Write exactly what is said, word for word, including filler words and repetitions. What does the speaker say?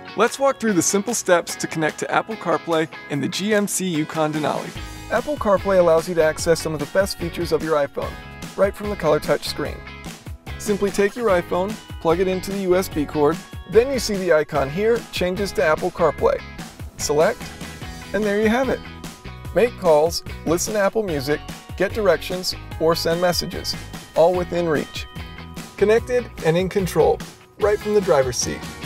Let's walk through the simple steps to connect to Apple CarPlay in the G M C Yukon Denali. Apple CarPlay allows you to access some of the best features of your iPhone, right from the color touch screen. Simply take your iPhone, plug it into the U S B cord, then you see the icon here changes to Apple CarPlay. Select, and there you have it. Make calls, listen to Apple Music, get directions, or send messages, all within reach. Connected and in control, right from the driver's seat.